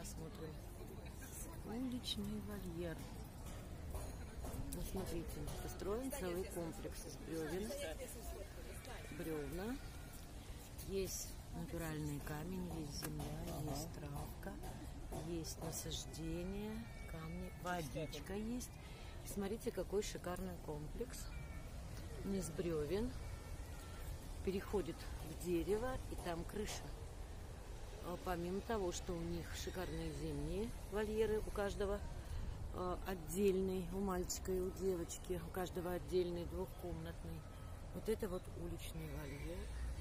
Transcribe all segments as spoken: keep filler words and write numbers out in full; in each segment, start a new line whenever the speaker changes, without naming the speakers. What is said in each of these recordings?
посмотрим. Уличный вольер. Ну, смотрите, построен целый комплекс из бревен. Бревна. Есть натуральный камень, есть земля, есть травка, есть насаждение, камни, водичка есть. Смотрите, какой шикарный комплекс. Из бревен переходит в дерево, и там крыша. Помимо того, что у них шикарные зимние вольеры, у каждого отдельный, у мальчика и у девочки, у каждого отдельный двухкомнатный. Вот это вот уличный вольер.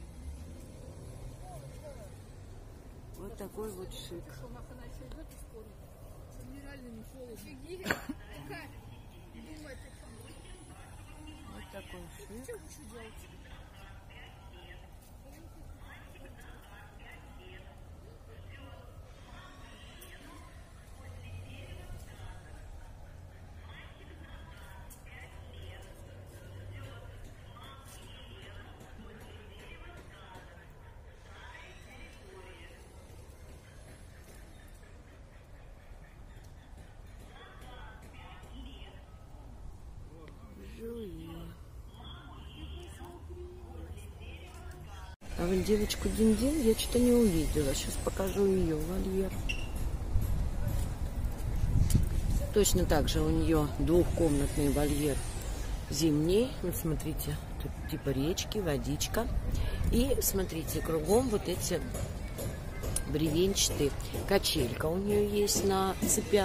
Вот такой вот шик. Вот такой шик. А вот девочку Динь-Динь я что-то не увидела. Сейчас покажу ее вольер. Точно так же у нее двухкомнатный вольер зимний. Вот смотрите, тут типа речки, водичка. И смотрите, кругом вот эти бревенчатые. Качелька у нее есть на цепях.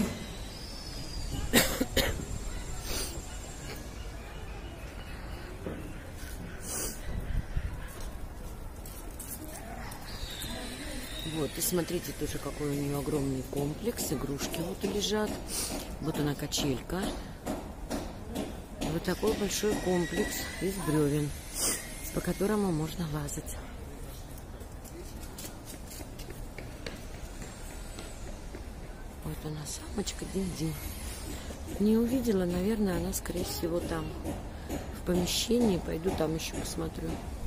Вот, и смотрите тоже, какой у нее огромный комплекс. Игрушки вот лежат. Вот она, качелька. Вот такой большой комплекс из бревен, по которому можно лазать. Вот она, самочка Динь-Динь. Не увидела, наверное, она, скорее всего, там в помещении. Пойду там еще посмотрю.